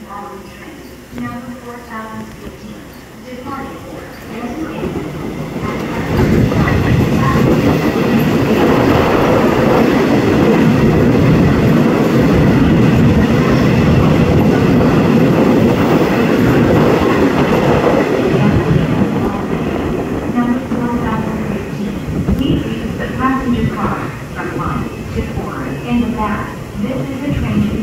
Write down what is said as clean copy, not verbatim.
following train, number 4015, departing for destination. Number 4015, please use the passenger car from 1 to 4 in the back. This is a train